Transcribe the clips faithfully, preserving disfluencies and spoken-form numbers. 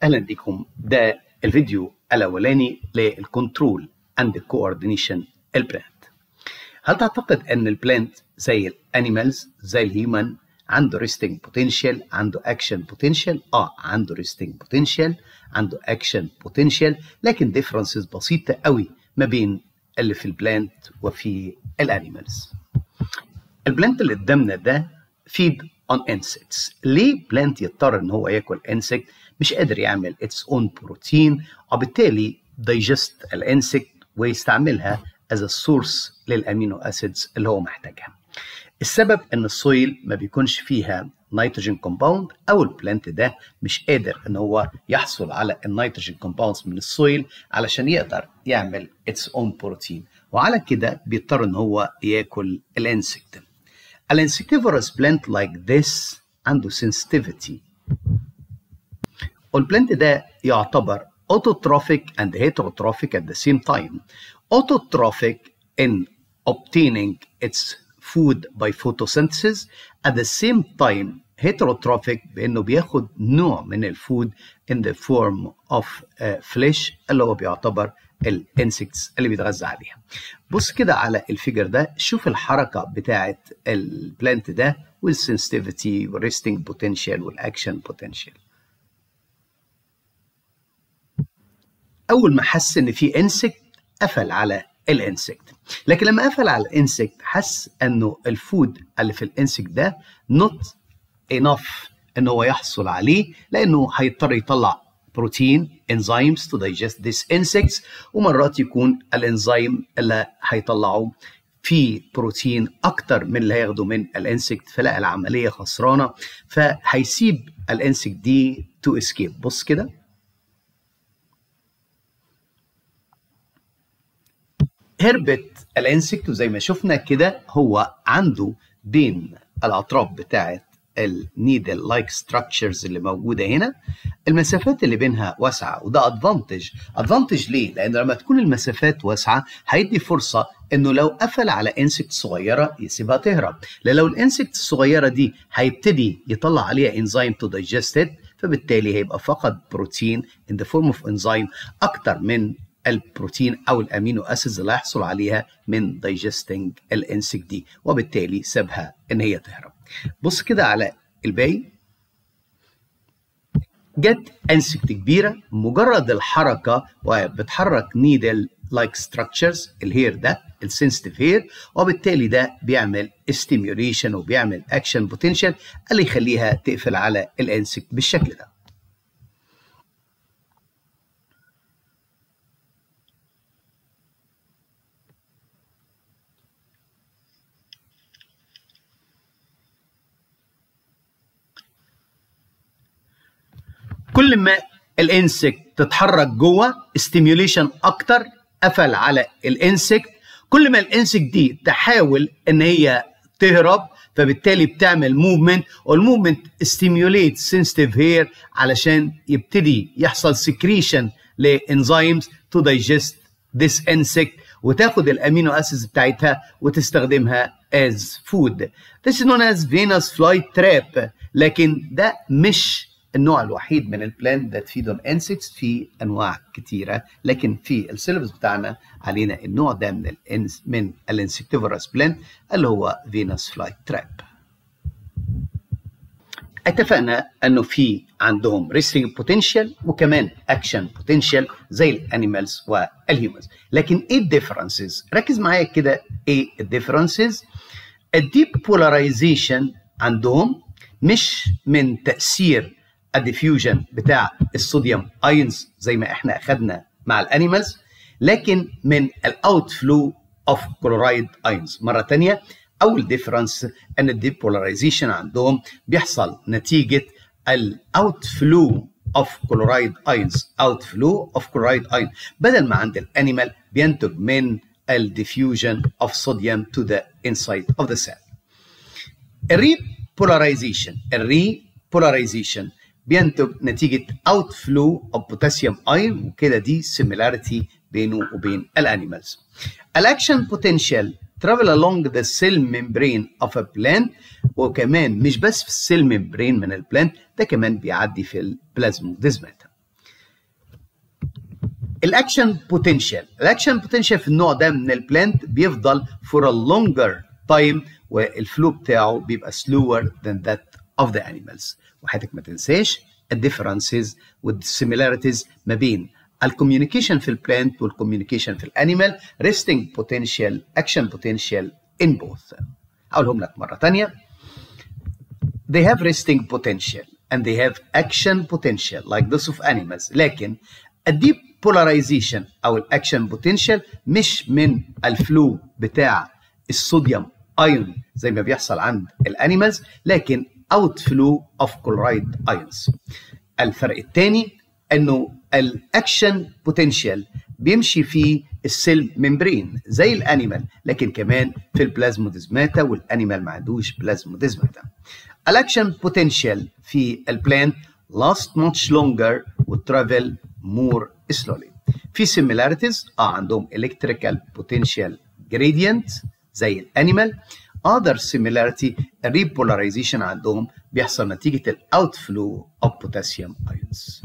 اهلا بكم. ده الفيديو الاولاني للكنترول اند كوردينيشن البلانت. هل تعتقد ان البلانت زي الانيمالز زي الهيومن عنده ريستنج بوتنشال، عنده اكشن بوتنشال؟ اه عنده ريستنج بوتنشال، عنده اكشن بوتنشال، لكن ديفرنسز بسيطه قوي ما بين اللي في البلانت وفي الانيمالز. البلانت اللي قدامنا ده فيد on insects. ليه بلانت يضطر ان هو ياكل انسكت؟ مش قادر يعمل its own بروتين، وبالتالي digest الانسكت ويستعملها as a source للامينو اسيدز اللي هو محتاجها. السبب ان السويل ما بيكونش فيها نيتروجين كومباوند، او البلانت ده مش قادر ان هو يحصل على النيتروجين كومباوندز من السويل علشان يقدر يعمل its own بروتين، وعلى كده بيضطر ان هو ياكل الانسكت. An insectivorous plant like this عنده sensitivity. والبلانت ده يعتبر autotrophic and heterotrophic at the same time. Autotrophic in obtaining its food by photosynthesis, at the same time heterotrophic بأنه بياخد نوع من الفود in the form of uh, flesh اللي هو بيعتبر الانسكتس اللي بيتغذى عليها. بص كده على الفيجر ده، شوف الحركه بتاعه البلانت ده والسنسيتيفيتي والريستنج بوتنشال والاكشن بوتنشال. اول ما حس ان في انسكت قفل على الانسكت، لكن لما قفل على الانسكت حس انه الفود اللي في الانسكت ده not enough ان هو يحصل عليه، لانه هيضطر يطلع بروتين enzymes to digest these insects، ومرات يكون الانزيم اللي هيطلعه فيه بروتين اكتر من اللي هياخده من الانسكت، فلا العمليه خسرانه، فهيسيب الانسكت دي to escape. بص كده، هربت الانسكت، وزي ما شفنا كده هو عنده بين الاطراف بتاعه النيدل لايك ستراكشرز اللي موجوده هنا المسافات اللي بينها واسعه، وده ادفانتج. ادفانتج ليه؟ لان لما تكون المسافات واسعه هيدي فرصه انه لو قفل على انسكت صغيره يسيبها تهرب، لو الانسكت الصغيره دي هيبتدي يطلع عليها انزيم تو دايجست ات، فبالتالي هيبقى فقد بروتين in the form of enzyme اكتر من البروتين او الامينو اسيدز اللي هيحصل عليها من دايجستنج الانسكت دي، وبالتالي سابها ان هي تهرب. بص كده على الباقي، جت انسكت كبيره، مجرد الحركه وبتحرك نيدل لايك ستراكشرز، الهير ده السنسيتيف هير، وبالتالي ده بيعمل ستيميوليشن وبيعمل اكشن بوتنشال اللي يخليها تقفل على الانسكت بالشكل ده. كل ما الانسكت تتحرك جوه ستيميوليشن اكتر قفل على الانسكت، كل ما الانسكت دي تحاول ان هي تهرب فبالتالي بتعمل موفمنت، والموفمنت ستيميوليت سنسيتيف هير علشان يبتدي يحصل سكريشن لانزيمز تو دايجست ذس انسكت، وتاخد الامينو اسيدز بتاعتها وتستخدمها as food. This is known as Venus flytrap. لكن ده مش النوع الوحيد من البلانت that feed on insects، في انواع كتيره، لكن في السيلبس بتاعنا علينا النوع ده من الانس من الانسكتيفورس بلانت اللي هو فينوس فلاي تراب. اتفقنا انه في عندهم ريستنج بوتنشال وكمان اكشن بوتنشال زي الانيمالز والهيومنز، لكن ايه الديفرنسز؟ ركز معايا كده، ايه الديفرنسز؟ الديب بولاريزيشن عندهم مش من تاثير الديفيوجن بتاع الصوديوم ايونز زي ما احنا اخدنا مع الانيمالز، لكن من الاوت فلو اوف كلورايد ايونز. مره ثانيه، اول ديفرنس ان الديبولاريزيشن عندهم بيحصل نتيجه الاوت فلو اوف كلورايد ايونز، اوت فلو اوف كلورايد ايون، بدل ما عند الانيمال بينتج من الديفيوجن اوف صوديوم تو ذا انسايد اوف ذا سيل. الري بولاريزيشن الري بولاريزيشن بينتج نتيجة outflow of potassium ion، وكده دي similarity بينه وبين الانيمالز. الاكشن potential travel along the cell membrane of a plant، وكمان مش بس في السيل ممبرين من البلانت، ده كمان بيعدي في البلازموديزمات. الاكشن بوتنشال، الاكشن بوتنشال في النوع ده من البلانت بيفضل for a longer time والفلو بتاعه بيبقى slower than that of the animals. وحضرتك ما تنساش الديفرنسز والسيميلاريتيز ما بين الكوميونيكيشن في البلانت والكوميونيكيشن في الانيمال. resting potential, action potential in both. اقولهم لك مره ثانيه. They have resting potential and they have action potential like those of animals. لكن الديب polarization او الاكشن potential مش من الفلو بتاع الصوديوم ايون زي ما بيحصل عند الانيمالز، لكن outflow of chloride ions. الفرق الثاني انه الاكشن بوتنشال بيمشي في السيل ممبرين زي الانيمال، لكن كمان في البلازموديزماتا، والانيمال ما عندوش بلازموديزماتا. الاكشن بوتنشال في البلانت last much longer وترافل more slowly. في similarities اه عندهم electrical potential gradient زي الانيمال. other similarity repolarization عندهم بيحصل نتيجة الاوتفلو of potassium ions.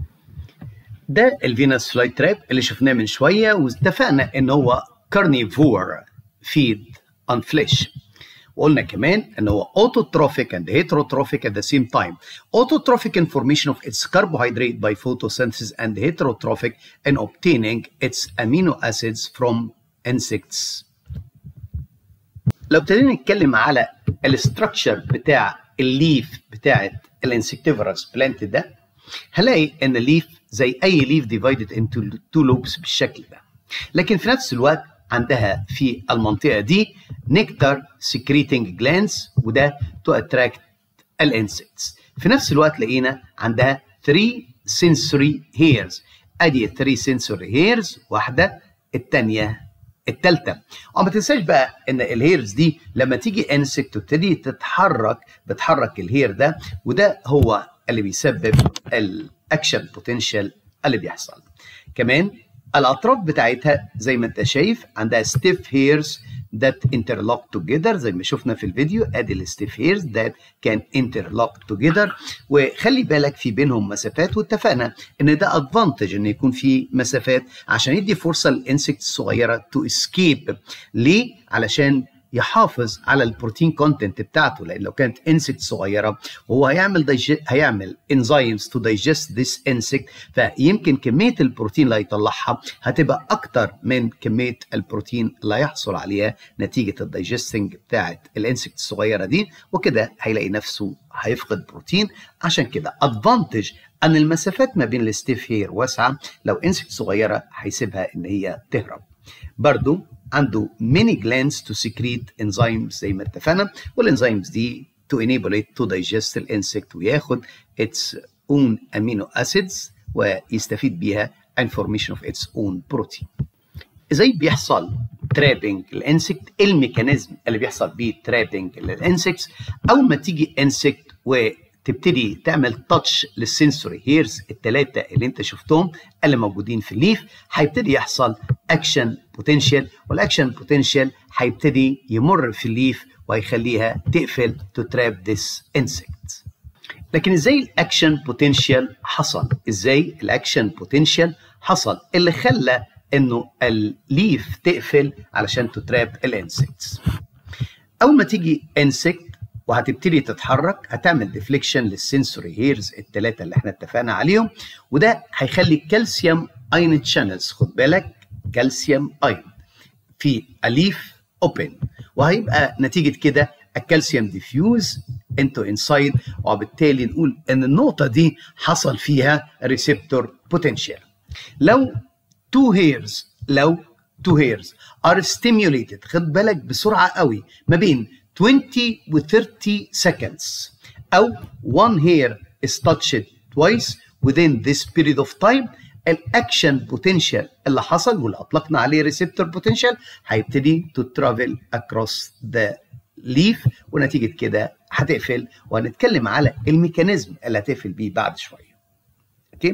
ده الفينوس فلاي تراب اللي شفناه من شوية، واتفقنا ان هو carnivore feed on flesh. وقلنا كمان ان هو autotrophic and heterotrophic at the same time. Autotrophic in formation of its carbohydrate by photosynthesis and heterotrophic in obtaining its amino acids from insects. لو ابتدينا نتكلم على الاستراكشر بتاع الليف بتاعت الانسكتيفورس بلانت ده، هلاقي ان الليف زي اي ليف divided into two lobes بالشكل ده، لكن في نفس الوقت عندها في المنطقه دي نكتر secreting glands وده to attract الانسكتس. في نفس الوقت لقينا عندها three sensory hairs، ادي three sensory hairs، واحده الثانيه الثالثه. وما تنساش بقى ان الهيرز دي لما تيجي انسكت تبتدي تتحرك بتحرك الهير ده، وده هو اللي بيسبب الاكشن بوتنشال اللي بيحصل. كمان الاطراف بتاعتها زي ما انت شايف عندها stiff hairs that interlock together زي ما شفنا في الفيديو، ادي الستيف هيرز that can interlock together. وخلي بالك في بينهم مسافات، واتفقنا ان ده ادفانتج ان يكون في مسافات عشان يدي فرصه للانسكت الصغيره تو اسكيب. ليه؟ علشان يحافظ على البروتين كونتنت بتاعته، لان لو كانت انسكت صغيره وهو هيعمل ديج... هيعمل انزيمز تو دايجست ذيس انسكت، فيمكن كميه البروتين اللي هيطلعها هتبقى اكتر من كميه البروتين اللي هيحصل عليها نتيجه الدايجستنج بتاعه الانسكت الصغيره دي، وكده هيلاقي نفسه هيفقد بروتين. عشان كده ادفانتج ان المسافات ما بين الستيف هير واسعه، لو انسكت صغيره هيسيبها ان هي تهرب. برضو عنده many glands to secrete enzymes زي ما اتفقنا، والانزيمز دي to enable it to digest الانسكت وياخد its own amino acids ويستفيد بيها and formation of its own protein. ازاي بيحصل ترابنج الانسكت؟ الميكانيزم اللي بيحصل بيه ترابنج للانسكتس، اول ما تيجي انسكت وتبتدي تعمل تاتش للسنسوري هيرز الثلاثه اللي انت شفتهم اللي موجودين في الليف، هيبتدي يحصل اكشن بوتنشال، والاكشن بوتنشال هيبتدي يمر في الليف وهيخليها تقفل تو تراب ذس انسكت. لكن ازاي الاكشن بوتنشال حصل؟ ازاي الاكشن بوتنشال حصل اللي خلى انه الليف تقفل علشان تتراب الانسكتس؟ اول ما تيجي انسكت وهتبتدي تتحرك هتعمل ديفليكشن للسنسوري هيرز الثلاثه اللي احنا اتفقنا عليهم، وده هيخلي الكالسيوم ايون تشانلز، خد بالك كالسيوم ايون في الليف اوبن، وهيبقى نتيجه كده الكالسيوم ديفيوز انتو انسايد، وبالتالي نقول ان النقطه دي حصل فيها ريسبتور بوتنشال. لو تو هيرز لو تو هيرز ار ستيميوليتد، خد بالك بسرعه قوي ما بين twenty و thirty seconds، او one hair is touched twice within this period of time، الاكشن بوتنشال اللي حصل واللي اطلقنا عليه ريسبتور بوتنشال هيبتدي to travel across the leaf، ونتيجه كده هتقفل، وهنتكلم على الميكانيزم اللي هتقفل بيه بعد شويه. اوكي،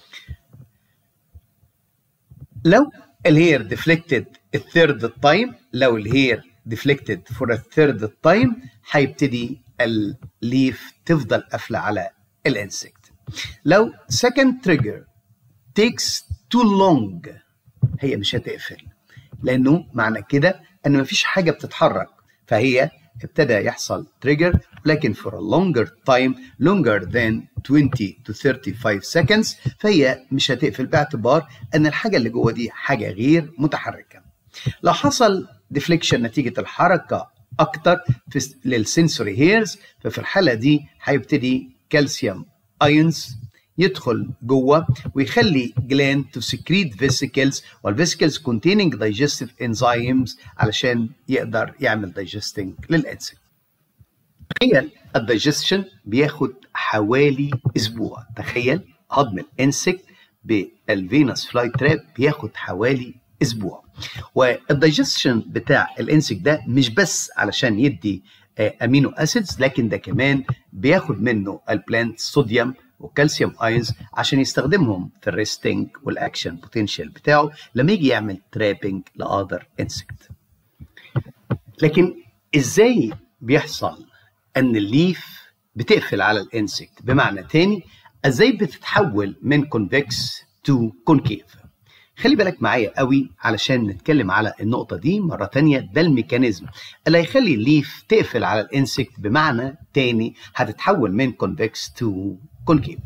لو الهير ديفليكتد الثيرد تايم، لو الهير deflected for a third time هيبتدي الليف تفضل قافله على الانسكت. لو second trigger takes too long هي مش هتقفل، لانه معنى كده ان مفيش حاجه بتتحرك، فهي ابتدى يحصل تريجر، لكن for a longer time longer than twenty to thirty-five seconds فهي مش هتقفل باعتبار ان الحاجه اللي جوه دي حاجه غير متحركه. لو حصل ديفليكشن نتيجه الحركه اكتر للسنسوري هيرز، ففي الحاله دي هيبتدي كالسيوم ايونز يدخل جوه ويخلي جلاند تو سكريت فيسيكلز، والفيسيكلز containing digestive enzymes علشان يقدر يعمل دايجستنج للانسكت. تخيل الدايجستشن بياخد حوالي اسبوع، تخيل هضم الانسكت بالفينوس فلاي تراب بياخد حوالي اسبوع. والدايجستشن بتاع الانسكت ده مش بس علشان يدي امينو اسيدز، لكن ده كمان بياخد منه البلانت صوديوم وكالسيوم ايونز عشان يستخدمهم في الريستنج والاكشن بوتنشال بتاعه لما يجي يعمل ترابنج لاذر انسكت. لكن ازاي بيحصل ان الليف بتقفل على الانسكت؟ بمعنى تاني ازاي بتتحول من كونفكس تو كونكيف؟ خلي بالك معايا قوي علشان نتكلم على النقطة دي مرة تانية. ده الميكانيزم اللي هيخلي الليف تقفل على الانسكت، بمعنى تاني هتتحول من كونفكس تو كونكيف.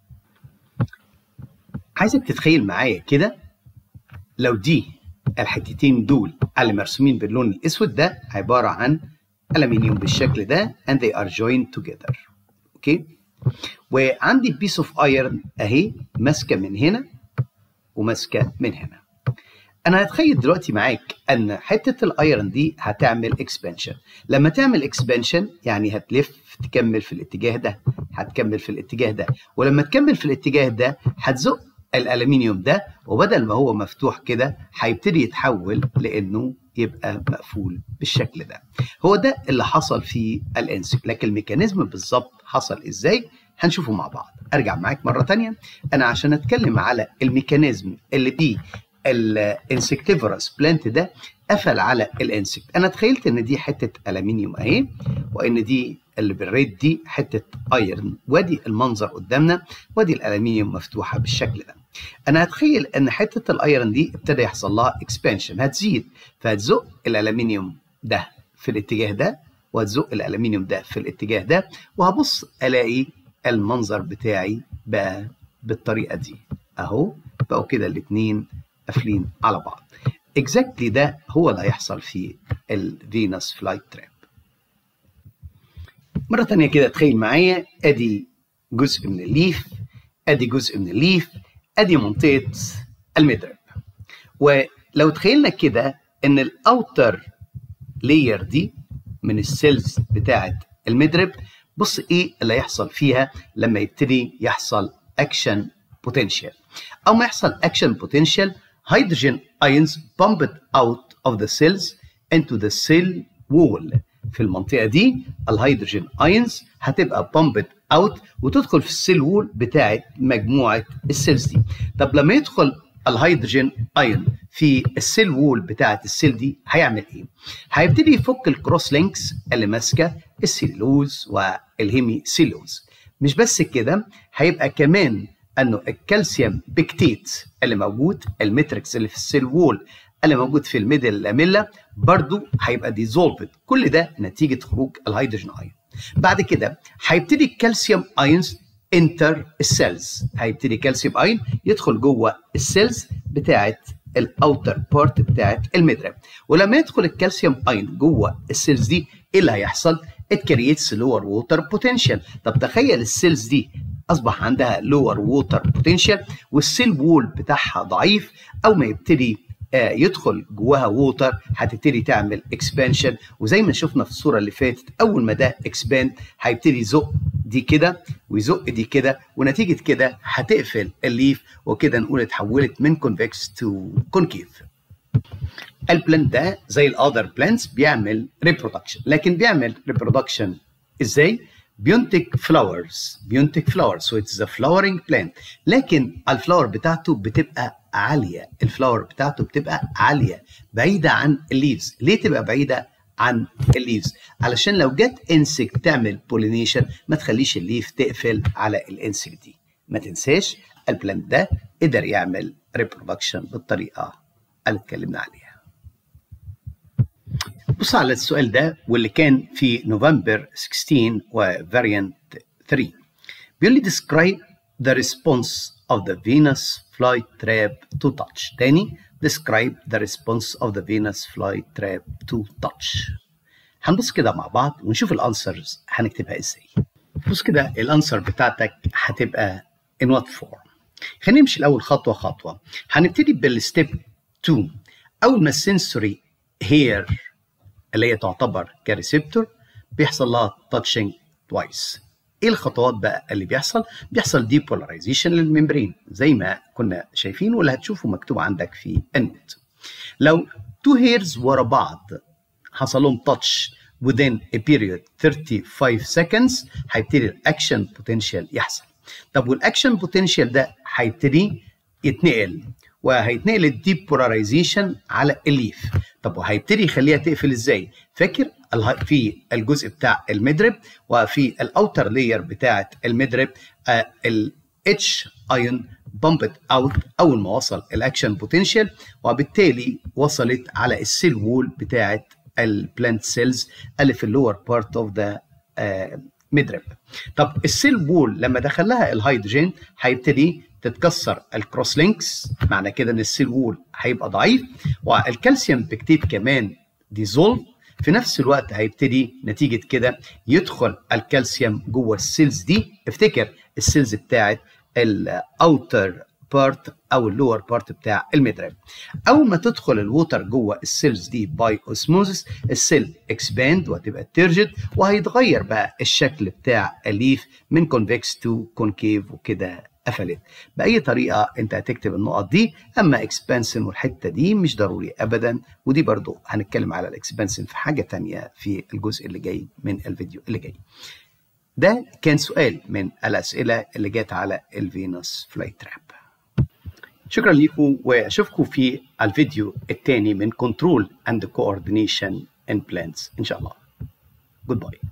عايزك تتخيل معايا كده لو دي الحتتين دول اللي مرسومين باللون الاسود ده عبارة عن ألمنيوم بالشكل ده and they are joined together. اوكي، وعندي بيس اوف ايرون اهي ماسكة من هنا وماسكه من هنا. انا هتخيل دلوقتي معاك ان حته الايرون دي هتعمل اكسبانشن، لما تعمل اكسبانشن يعني هتلف تكمل في الاتجاه ده، هتكمل في الاتجاه ده، ولما تكمل في الاتجاه ده هتزق الالومنيوم ده، وبدل ما هو مفتوح كده هيبتدي يتحول لانه يبقى مقفول بالشكل ده. هو ده اللي حصل في الانسكت، لكن الميكانيزم بالظبط حصل ازاي هنشوفه مع بعض. ارجع معاك مره ثانيه انا عشان اتكلم على الميكانيزم اللي بيه الانسكتيفورس بلانت ده قفل على الانسكت. انا تخيلت ان دي حته الومنيوم اهي، وان دي اللي بالريد دي حته ايرون، وادي المنظر قدامنا، وادي الالومنيوم مفتوحه بالشكل ده. انا هتخيل ان حته الايرون دي ابتدى يحصل لها اكسبانشن، هتزيد فهتزق الالومنيوم ده في الاتجاه ده، وهتزق الالومنيوم ده في الاتجاه ده، وهبص الاقي المنظر بتاعي بقى بالطريقه دي اهو، بقوا كده الاثنين قافلين على بعض. اكزاكتلي ده هو اللي هيحصل في الفينوس فلاي تراب. مره ثانيه كده تخيل معايا، ادي جزء من الليف، ادي جزء من الليف، ادي منطقه المدرب. ولو تخيلنا كده ان الاوتر لاير دي من السيلز بتاعه المدرب، بص ايه اللي هيحصل فيها لما يبتدي يحصل اكشن بوتنشال. او ما يحصل اكشن بوتنشال، hydrogen ions pumped out of the cells into the cell wall. في المنطقه دي الهيدروجين ايونز هتبقى pumped out وتدخل في السيل وول بتاعه مجموعه السيلز دي. طب لما يدخل الهيدروجين ايون في السيل وول بتاعه السيل دي هيعمل ايه؟ هيبتدي يفك الكروس لينكس اللي ماسكه السيلوز والهيمي سيلوز. مش بس كده، هيبقى كمان انه الكالسيوم بيكتيت اللي موجود، الماتريكس اللي في السيل وول اللي موجود في الميدل لاميلا برضو هيبقى ديزولفد، كل ده نتيجه خروج الهيدروجين ايون. بعد كده هيبتدي الكالسيوم ايونز انتر السيلز، هيبتدي كالسيوم ايون يدخل جوه السيلز بتاعه الاوتر بارت بتاعه المدرب. ولما يدخل الكالسيوم ايون جوه السيلز دي ايه اللي هيحصل؟ it creates lower water potential. طب تخيل السيلز دي اصبح عندها lower water potential والسيل وول بتاعها ضعيف، او ما يبتدي آه يدخل جواها ووتر هتبتدي تعمل اكسبانشن، وزي ما شفنا في الصوره اللي فاتت اول ما ده اكسباند هيبتدي يزق دي كده ويزق دي كده، ونتيجه كده هتقفل الليف، وكده نقول اتحولت من كونفكس تو كونكيف. البلانت ده زي الاذر بلانتس بيعمل ريبرودكشن، لكن بيعمل ريبرودكشن ازاي؟ بينتج فلاورز، بينتج فلاورز، سو اتس ا فلاورنج بلانت، لكن الفلاور بتاعته بتبقى عاليه، الفلاور بتاعته بتبقى عاليه بعيده عن الليفز. ليه تبقى بعيده عن الليفز؟ علشان لو جت انسكت تعمل بولينيشن ما تخليش الليف تقفل على الانسكت دي. ما تنساش البلانت ده قدر يعمل ريبرودكشن بالطريقه اللي اتكلمنا عليها. بص على السؤال ده واللي كان في نوفمبر ستاشر وفاريانت ثلاثة. بيقول لي describe the response of the Venus flytrap to touch. تاني describe the response of the Venus flytrap to touch. هنبص كده مع بعض ونشوف الانسرز هنكتبها ازاي. بص كده الانسر بتاعتك هتبقى in what form. خلينا نمشي الاول خطوه خطوه. هنبتدي بالستيب اتنين. اول ما السنسوري هير اللي هي تعتبر كريسبتور بيحصل لها تاتشنج توايس. ايه الخطوات بقى اللي بيحصل؟ بيحصل ديبولاريزيشن للممبرين زي ما كنا شايفين واللي هتشوفه مكتوب عندك في النت. لو تو هيرز ورا بعض حصل لهم تاتش within a period thirty-five seconds هيبتدي الاكشن بوتنشال يحصل. طب والاكشن بوتنشال ده هيبتدي يتنقل وهيتنقل الديبولاريزيشن على الليف. طب وهيبتدي يخليها تقفل ازاي؟ فاكر في الجزء بتاع المدرب وفي الاوتر لاير بتاعه المدرب الاتش ايون بامبت اوت اول ما وصل الاكشن بوتنشال وبالتالي وصلت على السيل وول بتاعه البلانت سيلز اللي في اللور بارت اوف ذا مدرب. طب السيل وول لما دخل لها الهيدروجين هيبتدي تتكسر الكروس لينكس، معنى كده ان السيل وول هيبقى ضعيف والكالسيوم بكتيت كمان ديزولف. في نفس الوقت هيبتدي نتيجه كده يدخل الكالسيوم جوه السيلز دي. افتكر السيلز بتاعت الاوتر بارت او اللور بارت بتاع المدرب. اول ما تدخل الووتر جوه السيلز دي باي اوسموزس السيل اكسباند وهتبقى ترجد وهيتغير بقى الشكل بتاع الليف من كونفكس تو كونكيف وكده قفلت. باي طريقه انت هتكتب النقط دي. اما اكسبانسن والحته دي مش ضروري ابدا، ودي برضو هنتكلم على الاكسبانسن في حاجه ثانيه في الجزء اللي جاي من الفيديو اللي جاي. ده كان سؤال من الاسئله اللي جات على الفينوس فلايتراب. شكرا لكم واشوفكم في الفيديو الثاني من كنترول اند كوردينيشن ان بلانتس ان شاء الله. جود باي.